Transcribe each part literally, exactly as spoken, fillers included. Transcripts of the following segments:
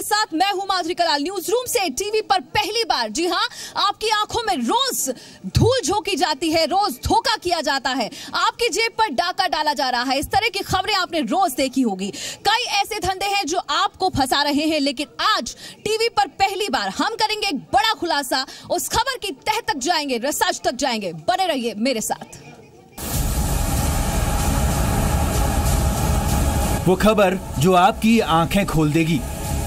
साथ मैं हूं माधुरी कलाल। न्यूज रूम से टीवी पर पहली बार, जी हां, आपकी आंखों में रोज धूल झोंकी जाती है, रोज धोखा किया जाता है, आपकी जेब पर डाका डाला जा रहा है। इस तरह की खबरें आपने रोज देखी होगी। कई ऐसे धंधे हैं जो आपको फंसा रहे हैं, लेकिन आज टीवी पर पहली बार हम करेंगे एक बड़ा खुलासा। उस खबर की तह तक जाएंगे, रिसर्च तक जाएंगे। बने रहिए मेरे साथ। वो खबर जो आपकी आंखें खोल देगी,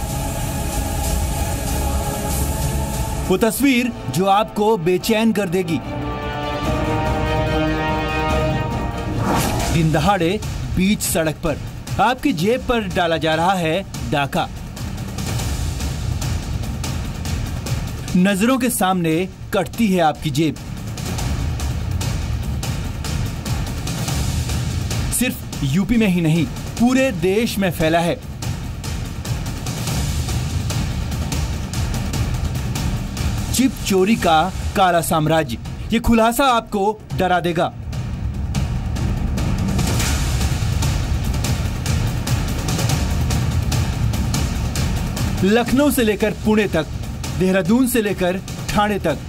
वो तस्वीर जो आपको बेचैन कर देगी। दिन दहाड़े बीच सड़क पर आपकी जेब पर डाला जा रहा है डाका। नजरों के सामने कटती है आपकी जेब। सिर्फ यूपी में ही नहीं, पूरे देश में फैला है। चिप चोरी का काला साम्राज्य, ये खुलासा आपको डरा देगा। लखनऊ से लेकर पुणे तक, देहरादून से लेकर ठाणे तक,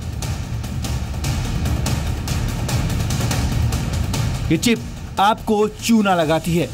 ये चिप आपको चूना लगाती है।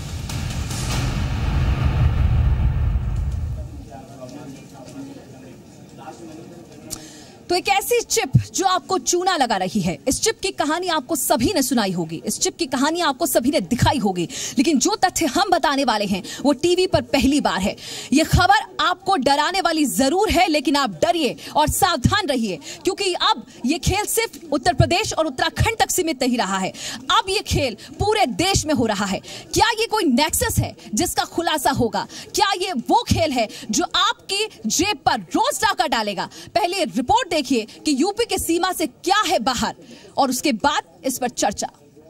तो एक ऐसी चिप जो आपको चूना लगा रही है, इस चिप की कहानी आपको सभी ने सुनाई होगी, इस चिप की कहानी आपको सभी ने दिखाई होगी, लेकिन जो तथ्य हम बताने वाले हैं वो टीवी पर पहली बार है। ये खबर आपको डराने वाली जरूर है, लेकिन आप डरिए और सावधान रहिए, क्योंकि अब ये खेल सिर्फ उत्तर प्रदेश और उत्तराखंड तक सीमित नहीं रहा है। अब ये खेल पूरे देश में हो रहा है। क्या ये कोई नेक्सस है जिसका खुलासा होगा? क्या ये वो खेल है जो आपकी जेब पर रोज डाका डालेगा? पहले रिपोर्ट देखिए कि यूपी के सीमा से क्या है बाहर, और उसके बाद इस पर चर्चा।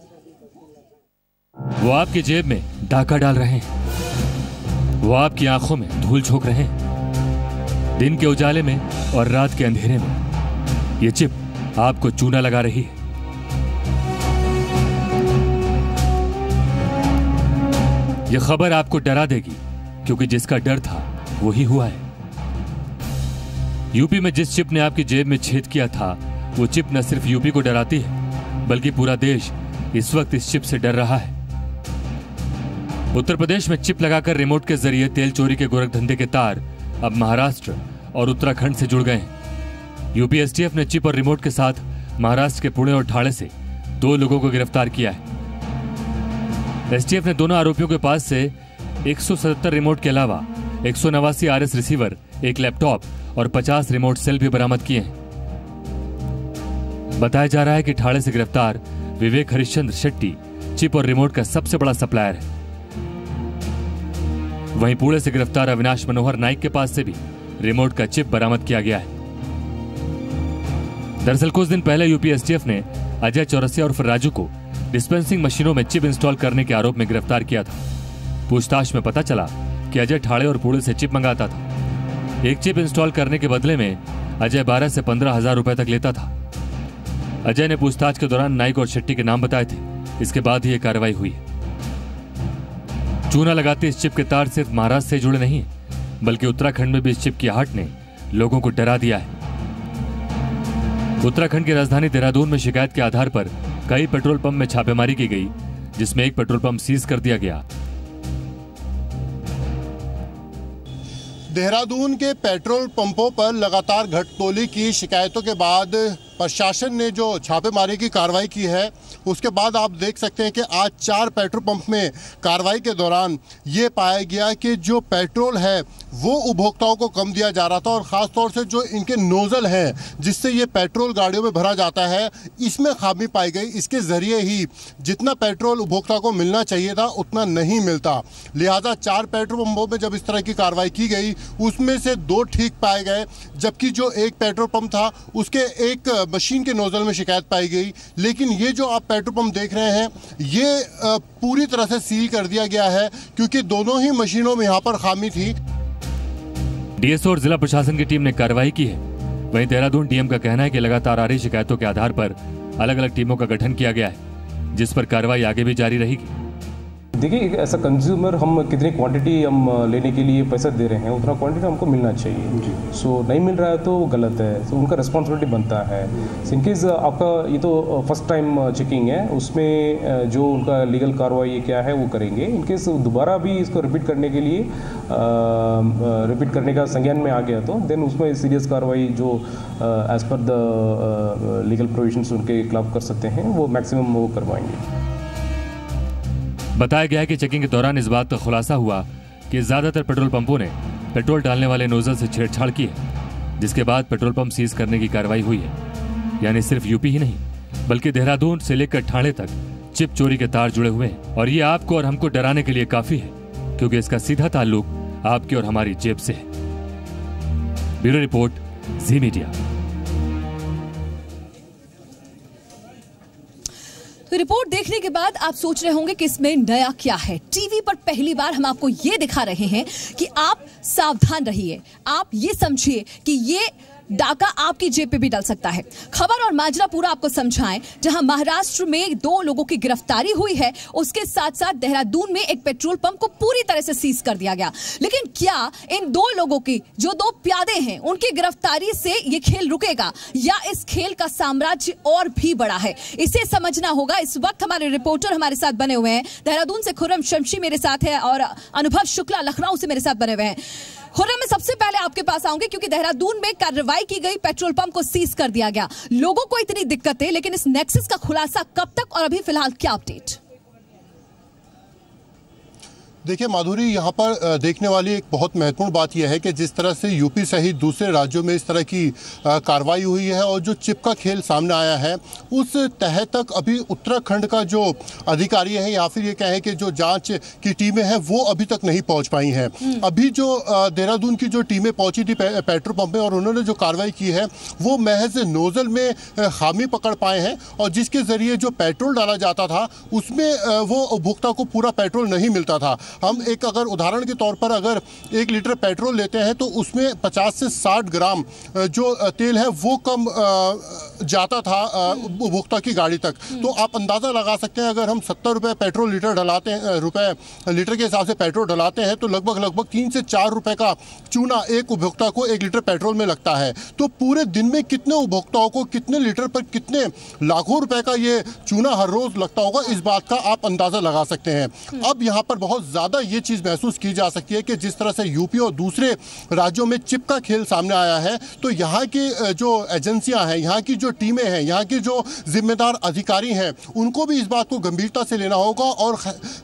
वो आपकी जेब में डाका डाल रहे हैं, वो आपकी आंखों में धूल झोंक रहे हैं। दिन के उजाले में और रात के अंधेरे में ये चिप आपको चूना लगा रही है। यह खबर आपको डरा देगी, क्योंकि जिसका डर था वही हुआ है। यूपी में जिस चिप ने आपकी जेब में छेद किया था, वो चिप न सिर्फ यूपी को डराती है, बल्कि पूरा देश इस वक्त इस चिप से डर रहा है। उत्तर प्रदेश में चिप लगाकर रिमोट के जरिए तेल चोरी के गोरखधंधे के तार अब महाराष्ट्र और उत्तराखंड से जुड़ गए हैं। यूपी एसटीएफ ने चिप और रिमोट के साथ महाराष्ट्र के पुणे और ठाणे से दो लोगों को गिरफ्तार किया है। एसटीएफ ने दोनों आरोपियों के पास से एक सौ सतहत्तर रिमोट के अलावा एक सौ नवासी आर एस रिसीवर, एक लैपटॉप और पचास रिमोट सेल भी बरामद किए हैं। बताया जा रहा है कि ठाणे से गिरफ्तार विवेक हरिश्चंद्र शेट्टी चिप और रिमोट का सबसे बड़ा सप्लायर है। वहीं पुणे से गिरफ्तार अविनाश मनोहर नाइक के पास से भी रिमोट का चिप बरामद किया गया है। दरअसल कुछ दिन पहले यूपी एसटीएफ ने अजय चौरसिया उर्फ राजू को डिस्पेंसिंग मशीनों में चिप इंस्टॉल करने के आरोप में गिरफ्तार किया था। पूछताछ में पता चला कि अजय ठाणे और पुणे से चिप मंगाता था। एक चिप इंस्टॉल करने के बदले में अजय बारह से पंद्रह हजार रुपए तक लेता था। अजय ने पूछताछ के दौरान नाइक और शेट्टी के नाम बताए थे। इसके बाद ही यह कार्रवाई हुई। चूना लगाते इस चिप के तार सिर्फ महाराष्ट्र से जुड़े नहीं, बल्कि उत्तराखंड में भी इस चिप की आहट ने लोगों को डरा दिया है। उत्तराखंड की राजधानी देहरादून में शिकायत के आधार पर कई पेट्रोल पंप में छापेमारी की गई, जिसमें एक पेट्रोल पंप सीज कर दिया गया। देहरादून के पेट्रोल पंपों पर लगातार घटतोली की शिकायतों के बाद प्रशासन ने जो छापेमारी की कार्रवाई की है, उसके बाद आप देख सकते हैं कि आज चार पेट्रोल पंप में कार्रवाई के दौरान ये पाया गया कि जो पेट्रोल है वो उपभोक्ताओं को कम दिया जा रहा था, और ख़ास तौर से जो इनके नोज़ल हैं जिससे ये पेट्रोल गाड़ियों में भरा जाता है, इसमें खामी पाई गई। इसके ज़रिए ही जितना पेट्रोल उपभोक्ता को मिलना चाहिए था उतना नहीं मिलता। लिहाजा चार पेट्रोल पंपों में जब इस तरह की कार्रवाई की गई, उसमें से दो ठीक पाए गए, जबकि जो एक पेट्रोल पंप था उसके एक मशीन के नोजल में शिकायत पाई गई। लेकिन ये जो आप पेट्रोल पंप देख रहे हैं, ये पूरी तरह से सील कर दिया गया है, क्योंकि दोनों ही मशीनों में यहाँ पर खामी थी। डीएसओ और जिला प्रशासन की टीम ने कार्रवाई की है। वहीं देहरादून डीएम का कहना है कि लगातार आ रही शिकायतों के आधार पर अलग अलग टीमों का गठन किया गया है, जिस पर कार्रवाई आगे भी जारी रहेगी। देखिए, ऐसा कंज्यूमर हम कितनी क्वांटिटी हम लेने के लिए पैसा दे रहे हैं उतना क्वांटिटी हमको मिलना चाहिए। सो so, नहीं मिल रहा है तो गलत है, तो so, उनका रिस्पॉन्सिबिलिटी बनता है। इनकेस so, आपका ये तो फर्स्ट टाइम चेकिंग है, उसमें जो उनका लीगल कार्रवाई क्या है वो करेंगे। इनकेस दोबारा भी इसको रिपीट करने के लिए रिपीट करने का संज्ञान में आ गया तो देन उसमें सीरियस कार्रवाई जो as per the legal provisions उनके खिलाफ कर सकते हैं वो मैक्सिमम वो करवाएंगे। बताया गया है कि चेकिंग के दौरान इस बात का खुलासा हुआ कि ज्यादातर पेट्रोल पंपों ने पेट्रोल डालने वाले नोजल से छेड़छाड़ की है, जिसके बाद पेट्रोल पंप सीज करने की कार्रवाई हुई है। यानी सिर्फ यूपी ही नहीं बल्कि देहरादून से लेकर ठाणे तक चिप चोरी के तार जुड़े हुए हैं। और ये आपको और हमको डराने के लिए काफी है, क्योंकि इसका सीधा ताल्लुक आपकी और हमारी जेब से है। Bureau report, Zee media. तो रिपोर्ट देखने के बाद आप सोच रहे होंगे कि इसमें नया क्या है। टीवी पर पहली बार हम आपको ये दिखा रहे हैं कि आप सावधान रहिए, आप ये समझिए कि ये डाका आपकी जेब पे भी डल सकता है। खबर और माजरा पूरा आपको समझाएं, जहां महाराष्ट्र में दो लोगों की गिरफ्तारी हुई है, उसके साथ साथ देहरादून में एक पेट्रोल पंप को पूरी तरह से सीज कर दिया गया। लेकिन क्या इन दो लोगों की, जो दो प्यादे हैं, उनकी गिरफ्तारी से ये खेल रुकेगा या इस खेल का साम्राज्य और भी बड़ा है? इसे समझना होगा। इस वक्त हमारे रिपोर्टर हमारे साथ बने हुए हैं। देहरादून से खुर्रम शमशी मेरे साथ है और अनुभव शुक्ला लखनऊ से मेरे साथ बने हुए हैं। खुर्रम, में सबसे पहले आपके पास आऊंगे क्योंकि देहरादून में कार्रवाई की गई, पेट्रोल पंप को सीज कर दिया गया। लोगों को इतनी दिक्कतें, लेकिन इस नेक्सस का खुलासा कब तक और अभी फिलहाल क्या अपडेट? देखिए माधुरी, यहाँ पर देखने वाली एक बहुत महत्वपूर्ण बात यह है कि जिस तरह से यूपी सहित दूसरे राज्यों में इस तरह की कार्रवाई हुई है और जो चिप का खेल सामने आया है, उस तह तक अभी उत्तराखंड का जो अधिकारी है या फिर ये कहें कि जो जांच की टीमें हैं वो अभी तक नहीं पहुंच पाई हैं। अभी जो देहरादून की जो टीमें पहुंची थी पेट्रोल पंप में और उन्होंने जो कार्रवाई की है वो महज नोजल में खामी पकड़ पाए हैं और जिसके जरिए जो पेट्रोल डाला जाता था उसमें वो उपभोक्ता को पूरा पेट्रोल नहीं मिलता था। हम एक अगर उदाहरण के तौर पर अगर एक लीटर पेट्रोल लेते हैं तो उसमें पचास से साठ ग्राम जो तेल है वो कम जाता था उपभोक्ता की गाड़ी तक। तो आप अंदाज़ा लगा सकते हैं, अगर हम सत्तर रुपये पेट्रोल लीटर डलाते हैं, रुपए लीटर के हिसाब से पेट्रोल डलाते हैं तो लगभग लगभग तीन से चार रुपए का चूना एक उपभोक्ता को एक लीटर पेट्रोल में लगता है। तो पूरे दिन में कितने उपभोक्ताओं को कितने लीटर पर कितने लाखों रुपए का ये चूना हर रोज लगता होगा, इस बात का आप अंदाज़ा लगा सकते हैं। अब यहाँ पर बहुत ज़्यादा ये चीज महसूस की जा सकती है कि जिस तरह से यूपी और दूसरे राज्यों में चिप का खेल सामने आया है, तो यहाँ की जो एजेंसियां हैं, यहाँ की जो टीमें हैं, यहाँ के जो जिम्मेदार अधिकारी हैं, उनको भी इस बात को गंभीरता से लेना होगा और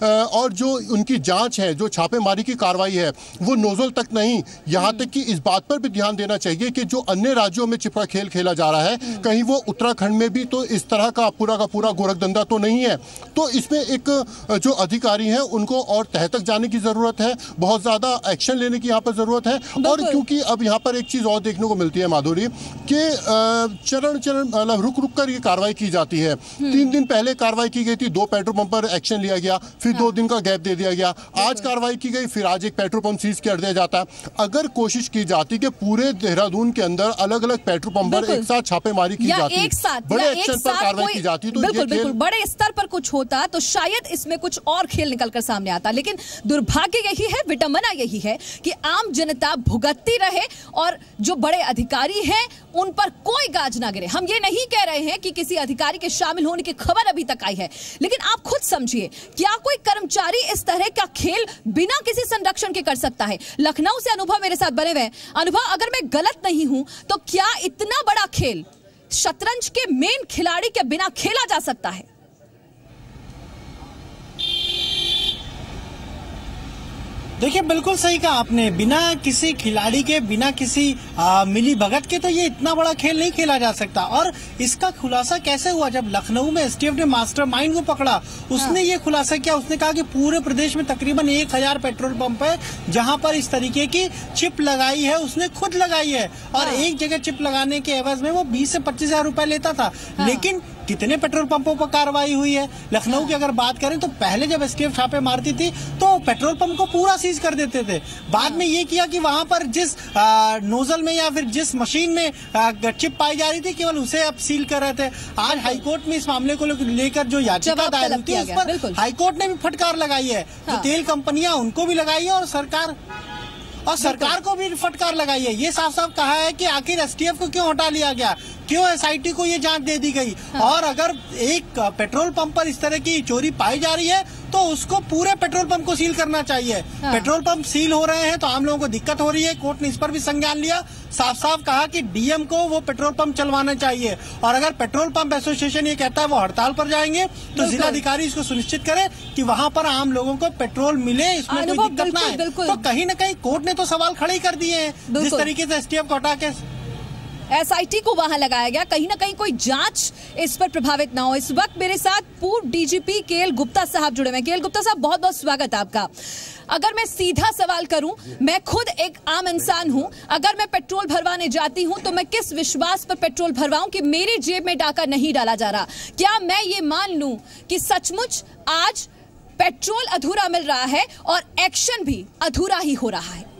और जो उनकी जांच है, जो छापेमारी की कार्रवाई है, वो नोजल तक नहीं, यहाँ तक कि इस बात पर भी ध्यान देना चाहिए कि जो अन्य राज्यों में चिप का खेल खेला जा रहा है, कहीं वो उत्तराखंड में भी तो इस तरह का पूरा का पूरा गोरखधंधा तो नहीं है। तो इसमें एक जो अधिकारी हैं उनको और तह तक जाने की जरूरत है, बहुत ज्यादा एक्शन लेने की यहाँ पर जरूरत है। और क्योंकि अब यहाँ पर एक चीज और देखने को मिलती है माधुरी कि चरण चरण मतलब रुक रुक कर ये कार्रवाई की जाती है। तीन दिन पहले कार्रवाई की गई थी, दो पेट्रोल पंप पर एक्शन लिया गया, फिर हाँ। दो दिन का गैप दे दिया गया, आज कार्रवाई की गई, फिर आज एक पेट्रोल पंप सीज कर दिया जाता है। अगर कोशिश की जाती कि पूरे देहरादून के अंदर अलग अलग पेट्रोल पंप पर एक साथ छापेमारी की जाती, एक साथ बड़े एक्शन पर कार्रवाई की जाती, तो बिल्कुल बिल्कुल बड़े स्तर पर कुछ होता तो शायद इसमें कुछ और खेल निकलकर सामने आता। लेकिन दुर्भाग्य यही है, विडंबना यही है कि आम जनता भुगतती रहे और जो बड़े अधिकारी हैं उन पर कोई गाज ना गिरे। हम ये नहीं कह रहे हैं कि किसी अधिकारी के शामिल होने की खबर अभी तक आई है, लेकिन आप खुद समझिए, क्या कोई कर्मचारी इस तरह का खेल बिना किसी संरक्षण के कर सकता है? लखनऊ से अनुभव मेरे साथ बने हुए हैं। अनुभव, अगर मैं गलत नहीं हूं तो क्या इतना बड़ा खेल शतरंज के मेन खिलाड़ी के बिना खेला जा सकता है? देखिए, बिल्कुल सही कहा आपने, बिना किसी खिलाड़ी के, बिना किसी आ, मिली भगत के तो ये इतना बड़ा खेल नहीं खेला जा सकता। और इसका खुलासा कैसे हुआ? जब लखनऊ में एसटीएफ ने मास्टरमाइंड को पकड़ा, उसने हाँ। ये खुलासा किया। उसने कहा कि पूरे प्रदेश में तकरीबन एक हजार पेट्रोल पंप है जहां पर इस तरीके की चिप लगाई है, उसने खुद लगाई है। और हाँ। एक जगह चिप लगाने के एवज में वो बीस से पच्चीस हजार रुपए लेता था। हाँ। लेकिन कितने पेट्रोल पंपों पर कार्रवाई हुई है। लखनऊ की अगर बात करें तो पहले जब एसटीएफ छापे मारती थी तो पेट्रोल पंप को पूरा सीज कर देते थे। बाद में ये किया कि वहां पर जिस आ, नोजल में या फिर जिस मशीन में आ, चिप पाई जा रही थी केवल उसे अब सील कर रहे थे। आज हाईकोर्ट में इस मामले को लेकर जो याचिका दायर हुई थी उस पर हाईकोर्ट ने भी फटकार लगाई है। हाँ। तो तेल कंपनियां उनको भी लगाई है और सरकार और सरकार को भी फटकार लगाई है। ये साफ साफ कहा है कि आखिर एसटीएफ को क्यों हटा लिया गया, क्यों एसआईटी को ये जांच दे दी गई। हाँ। और अगर एक पेट्रोल पंप पर इस तरह की चोरी पाई जा रही है तो उसको पूरे पेट्रोल पंप को सील करना चाहिए। हाँ। पेट्रोल पंप सील हो रहे हैं तो आम लोगों को दिक्कत हो रही है। कोर्ट ने इस पर भी संज्ञान लिया, साफ साफ कहा कि डीएम को वो पेट्रोल पंप चलवाना चाहिए और अगर पेट्रोल पंप एसोसिएशन ये कहता है वो हड़ताल पर जाएंगे तो जिलाधिकारी इसको सुनिश्चित करे कि वहां पर आम लोगों को पेट्रोल मिले, इसमें कोई दिक्कत ना है। तो कहीं ना कहीं कोर्ट ने तो सवाल खड़े कर दिए हैं जिस तरीके से एसटीएफ को हटा के एसआईटी को वहां लगाया गया, कहीं ना कहीं कोई जांच इस पर प्रभावित ना हो। इस वक्त मेरे साथ पूर्व डीजीपी केएल गुप्ता साहब जुड़े हैं। केएल गुप्ता साहब, बहुत बहुत स्वागत है आपका। अगर मैं सीधा सवाल करूं, मैं खुद एक आम इंसान हूं, अगर मैं पेट्रोल भरवाने जाती हूं तो मैं किस विश्वास पर पेट्रोल भरवाऊं कि मेरी जेब में डाका नहीं डाला जा रहा? क्या मैं ये मान लूं कि सचमुच आज पेट्रोल अधूरा मिल रहा है और एक्शन भी अधूरा ही हो रहा है?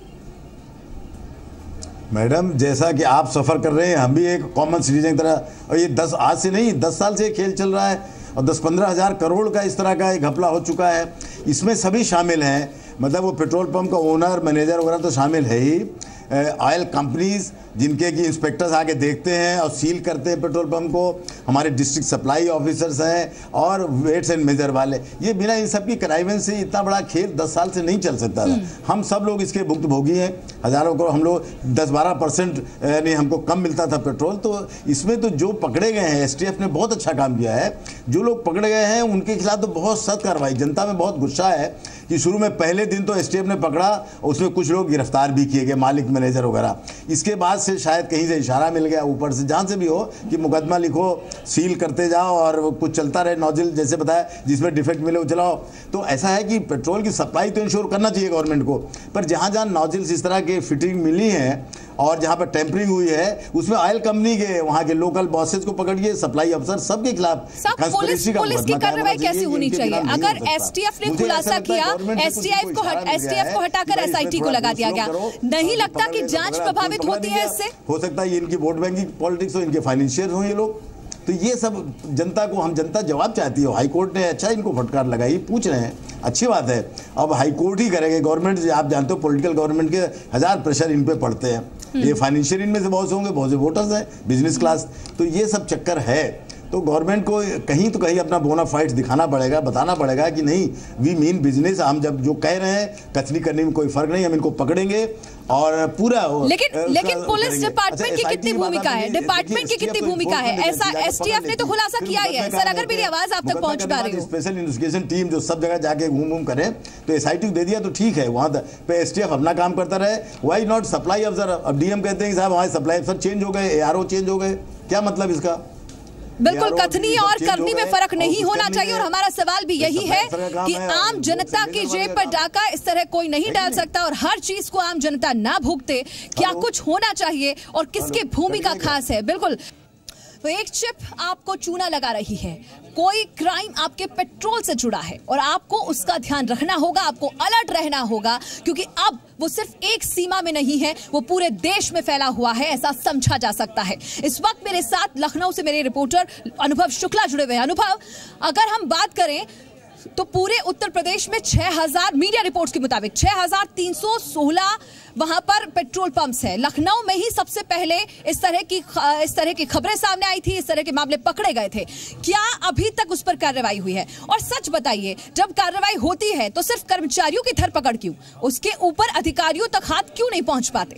मैडम, जैसा कि आप सफ़र कर रहे हैं, हम भी एक कॉमन सिटीजन की तरह, और ये दस आज से नहीं दस साल से खेल चल रहा है और दस पंद्रह हज़ार करोड़ का इस तरह का एक घपला हो चुका है। इसमें सभी शामिल हैं, मतलब वो पेट्रोल पंप का ओनर, मैनेजर वगैरह तो शामिल है ही, ऑयल कंपनीज जिनके कि इंस्पेक्टर्स आके देखते हैं और सील करते हैं पेट्रोल पंप को, हमारे डिस्ट्रिक्ट सप्लाई ऑफिसर्स हैं और वेट्स एंड मेजर वाले। ये बिना इन सब की कराइवन से इतना बड़ा खेल दस साल से नहीं चल सकता था। हम सब लोग इसके भुक्तभोगी हैं, हज़ारों को हम लोग दस बारह परसेंट यानी हमको कम मिलता था पेट्रोल। तो इसमें तो जो पकड़े गए हैं, एसटीएफ ने बहुत अच्छा काम किया है। जो लोग पकड़े गए हैं उनके खिलाफ तो बहुत सख्त कार्रवाई, जनता में बहुत गुस्सा है कि शुरू में पहले दिन तो एसटीएफ ने पकड़ा, उसमें कुछ लोग गिरफ्तार भी किए गए, मालिक मैनेजर वगैरह। इसके बाद से शायद कहीं से इशारा मिल गया ऊपर से, जहाँ से भी हो, कि मुकदमा लिखो, सील करते जाओ और कुछ चलता रहे, नोजल जैसे बताया जिसमें डिफेक्ट मिले वो चलाओ। तो ऐसा है कि पेट्रोल की सप्लाई तो इंश्योर करना चाहिए गवर्नमेंट को, पर जहाँ जहाँ नोजल्स इस तरह के फिटिंग मिली हैं और जहाँ पर टेम्परिंग हुई है उसमें ऑयल कंपनी के वहाँ के लोकल बॉसेस को पकड़िए, सप्लाई अफसर, सबके खिलाफ पुलिस पुलिस की कार्रवाई कैसे होनी चाहिए? अगर एसटीएफ ने खुलासा किया, एसटीएफ को एसटीएफ को हटाकर एसआईटी को लगा दिया गया, नहीं लगता कि जांच प्रभावित होती है इससे? हो सकता है ये इनकी वोट बैंकिंग पॉलिटिक्स हो, इनके फाइनेंशियल हो ये लोग। तो ये सब जनता को, हम जनता जवाब चाहती है। हाईकोर्ट ने अच्छा इनको फटकार लगाई, पूछ रहे हैं, अच्छी बात है। अब हाईकोर्ट ही करेंगे, गवर्नमेंट आप जानते हो पॉलिटिकल गवर्नमेंट के हजार प्रेशर इन पे पड़ते हैं। ये फाइनेंशियल इनमें से बहुत से होंगे, बहुत से वोटर्स हैं, बिजनेस क्लास, तो ये सब चक्कर है। तो गवर्नमेंट को कहीं तो कहीं अपना बोना फाइट्स दिखाना पड़ेगा, बताना पड़ेगा कि नहीं, वी मीन बिजनेस। हम जब जो कह रहे हैं कथनी करने में कोई फर्क नहीं, हम इनको पकड़ेंगे और पूरा। लेकिन लेकिन पुलिस डिपार्टमेंट की कितनी भूमिका है? डिपार्टमेंट की कितनी भूमिका है? ऐसा एसटीएफ ने तो खुलासा किया ही है। सर, अगर मेरी आवाज आप तक पहुंच पा रही हो, स्पेशल इन्वेस्टिगेशन टीम जो सब जगह जाके घूम घूम करे, तो एसआईटी दे दिया तो ठीक है, वहां पे एसटीएफ अपना काम करता रहे। व्हाई नॉट सप्लाई अफसर? अब डीएम कहते हैं साहब हमारे सप्लाई अफसर चेंज हो गए, एआरओ चेंज हो गए, क्या मतलब इसका? बिल्कुल, कथनी और करनी में फर्क नहीं होना चाहिए। और हमारा सवाल भी यही है कि आम जनता की जेब पर डाका इस तरह कोई नहीं डाल सकता और हर चीज को आम जनता ना भुगते। क्या कुछ होना चाहिए और किसकी भूमिका खास है? बिल्कुल, तो एक चिप आपको चूना लगा रही है, कोई क्राइम आपके पेट्रोल से जुड़ा है और आपको उसका ध्यान रखना होगा, आपको अलर्ट रहना होगा, क्योंकि अब वो सिर्फ एक सीमा में नहीं है, वो पूरे देश में फैला हुआ है, ऐसा समझा जा सकता है। इस वक्त मेरे साथ लखनऊ से मेरे रिपोर्टर अनुभव शुक्ला जुड़े हुए हैं। अनुभव, अगर हम बात करें तो पूरे उत्तर प्रदेश में छह हज़ार मीडिया रिपोर्ट्स के मुताबिक छह हज़ार तीन सौ सोलह वहां पर पेट्रोल पंप्स है। लखनऊ में ही सबसे पहले इस तरह की इस तरह की खबरें सामने आई थी, इस तरह के मामले पकड़े गए थे। क्या अभी तक उस पर कार्रवाई हुई है? और सच बताइए, जब कार्रवाई होती है तो सिर्फ कर्मचारियों की धरपकड़ क्यों? उसके ऊपर अधिकारियों तक हाथ क्यों नहीं पहुंच पाते?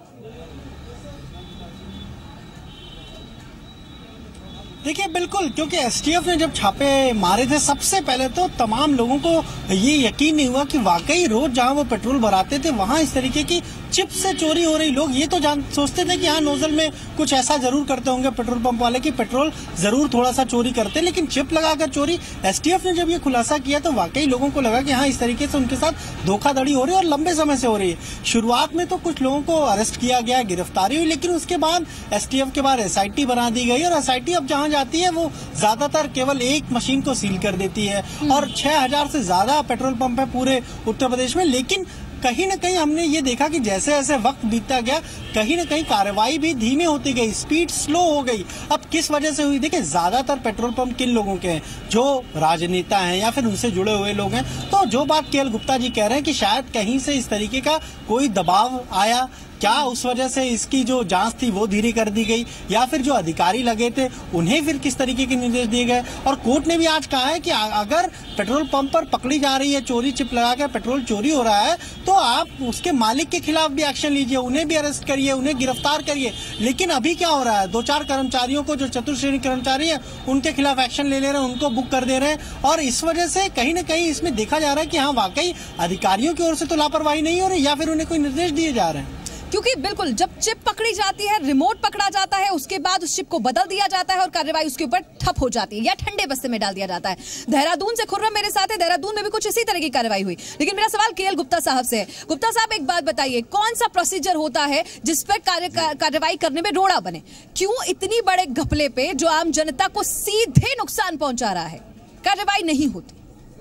देखिए, बिल्कुल, क्योंकि एसटीएफ ने जब छापे मारे थे सबसे पहले तो तमाम लोगों को ये यकीन नहीं हुआ कि वाकई रोज जहां वो पेट्रोल भराते थे वहां इस तरीके की चिप से चोरी हो रही। लोग ये तो जान सोचते थे कि हाँ नोजल में कुछ ऐसा जरूर करते होंगे पेट्रोल पंप वाले कि पेट्रोल जरूर थोड़ा सा चोरी करते, लेकिन चिप लगाकर चोरी। एसटीएफ ने जब ये खुलासा किया तो वाकई लोगों को लगा कि हाँ इस तरीके से उनके साथ धोखाधड़ी हो रही है और लंबे समय से हो रही है। शुरुआत में तो कुछ लोगों को अरेस्ट किया गया, गिरफ्तारी हुई, लेकिन उसके बाद एसटीएफ के बाद एसआईटी बना दी गई और एसआईटी अब जहां जाती है वो ज्यादातर केवल एक मशीन को सील कर देती है और छह हजार से ज्यादा पेट्रोल पंप है पूरे उत्तर प्रदेश में। लेकिन कहीं ना कहीं हमने ये देखा कि जैसे जैसे वक्त बीतता गया कहीं ना कहीं कार्रवाई भी धीमे होती गई, स्पीड स्लो हो गई। अब किस वजह से हुई? देखिए ज्यादातर पेट्रोल पंप किन लोगों के हैं? जो राजनेता हैं या फिर उनसे जुड़े हुए लोग हैं। तो जो बात के एल गुप्ता जी कह रहे हैं कि शायद कहीं से इस तरीके का कोई दबाव आया, क्या उस वजह से इसकी जो जांच थी वो धीरे कर दी गई, या फिर जो अधिकारी लगे थे उन्हें फिर किस तरीके के निर्देश दिए गए। और कोर्ट ने भी आज कहा है कि अगर पेट्रोल पंप पर पकड़ी जा रही है चोरी, चिप लगाकर पेट्रोल चोरी हो रहा है, तो आप उसके मालिक के खिलाफ भी एक्शन लीजिए, उन्हें भी अरेस्ट करिए, उन्हें गिरफ्तार करिए। लेकिन अभी क्या हो रहा है, दो चार कर्मचारियों को जो चतुर्श्रेणी कर्मचारी है उनके खिलाफ एक्शन ले ले रहे हैं, उनको बुक कर दे रहे हैं। और इस वजह से कहीं ना कहीं इसमें देखा जा रहा है कि हाँ वाकई अधिकारियों की ओर से तो लापरवाही नहीं हो रही, या फिर उन्हें कोई निर्देश दिए जा रहे हैं। क्योंकि बिल्कुल जब चिप पकड़ी जाती है, रिमोट पकड़ा जाता है, उसके बाद उस चिप को बदल दिया जाता है और कार्रवाई उसके ऊपर ठप हो जाती है या ठंडे बस्ते में डाल दिया जाता है। देहरादून से खुर्रम मेरे साथ है, देहरादून में भी कुछ इसी तरह की कार्रवाई हुई। लेकिन मेरा सवाल केएल गुप्ता साहब से है। गुप्ता साहब एक बात बताइए, कौन सा प्रोसीजर होता है जिस पर कार्रवाई करने में रोड़ा बने? क्यों इतनी बड़े घपले पे जो आम जनता को सीधे नुकसान पहुंचा रहा है कार्रवाई नहीं होती?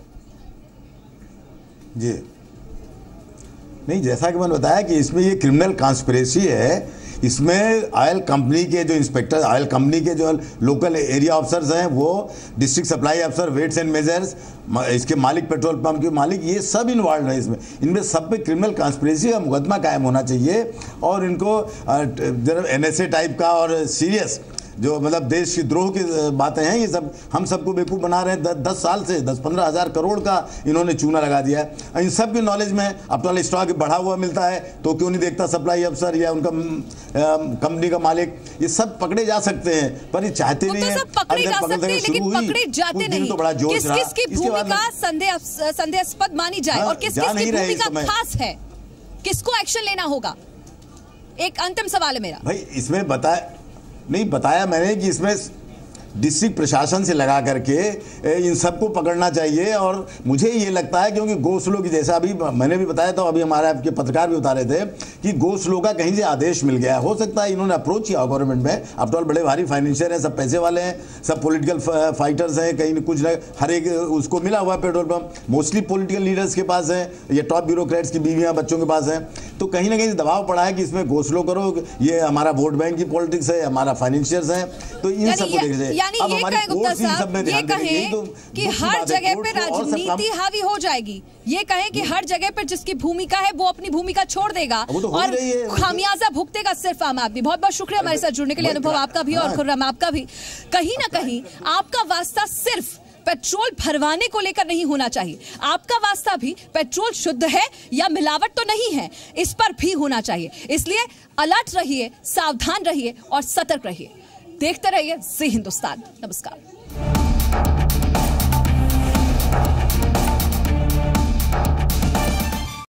जी नहीं, जैसा कि मैंने बताया कि इसमें ये क्रिमिनल कॉन्स्पिरेसी है। इसमें ऑयल कंपनी के जो इंस्पेक्टर, ऑयल कंपनी के जो लोकल एरिया ऑफिसर्स हैं, वो डिस्ट्रिक्ट सप्लाई अफसर, वेट्स एंड मेजर्स, इसके मालिक, पेट्रोल पंप के मालिक, ये सब इन्वॉल्व है इसमें। इनमें सब पे क्रिमिनल कॉन्स्पिरेसी का मुकदमा कायम होना चाहिए और इनको एनएसए टाइप का और सीरियस जो मतलब देश की द्रोह की बातें हैं, ये सब हम सबको बेवकूफ़ बना रहे हैं। दस, दस साल से दस पंद्रह हज़ार करोड़ का इन्होंने चूना लगा दिया है। इन सब की नॉलेज में अब तो स्टॉक बढ़ा हुआ मिलता है तो क्यों नहीं देखता सप्लाई अफसर या उनका कंपनी का मालिक? ये सब पकड़े जा सकते हैं पर ये चाहते नहीं है। पकड़े जा सकते हैं लेकिन पकड़े जाते नहीं। तो बड़ा जोश किस किस की भूमिका संदेहास्पद मानी जाए और किस किस की भूमिका खास है? किसको एक्शन लेना होगा? एक अंतिम सवाल है मेरा भाई। इसमें बताया नहीं, बताया मैंने कि इसमें डिस्ट्रिक्ट प्रशासन से लगा करके इन सबको पकड़ना चाहिए। और मुझे ये लगता है क्योंकि गोस्लो की, जैसा अभी मैंने भी बताया था, अभी हमारे आपके पत्रकार भी बता रहे थे कि गोस्लो का कहीं से आदेश मिल गया। हो सकता है इन्होंने अप्रोच किया गवर्नमेंट में। अब तो बड़े भारी फाइनेंशियर हैं, सब पैसे वाले हैं, सब पॉलिटिकल फाइटर्स हैं, कहीं कुछ न हर एक उसको मिला हुआ petrol pump. Mostly political leaders के पास है, ये टॉप ब्यूरोक्रेट्स की बीवियाँ बच्चों के पास हैं। तो कहीं ना कहीं दबाव पड़ा है कि इसमें गोस्लो करो, ये हमारा वोट बैंक की पॉलिटिक्स है, हमारा फाइनेंशियर्स हैं, तो इन सबको देख रहे। यानी ये कहें गुप्ता साहब, ये कहें तो कि हर जगह पे राजनीति हावी हो जाएगी, ये कहें कि हर जगह पर जिसकी भूमिका है वो अपनी भूमिका छोड़ देगा तो और खामियाजा भुगतेगा सिर्फ आम आदमी। बहुत बहुत शुक्रिया हमारे साथ जुड़ने के लिए, अनुभव आपका भी और खुर्रम आपका भी। कहीं ना कहीं आपका वास्ता सिर्फ पेट्रोल भरवाने को लेकर नहीं होना चाहिए, आपका वास्ता भी पेट्रोल शुद्ध है या मिलावट तो नहीं है इस पर भी होना चाहिए। इसलिए अलर्ट रहिए, सावधान रहिए और सतर्क रहिए। देखते रहिए जी हिंदुस्तान। नमस्कार।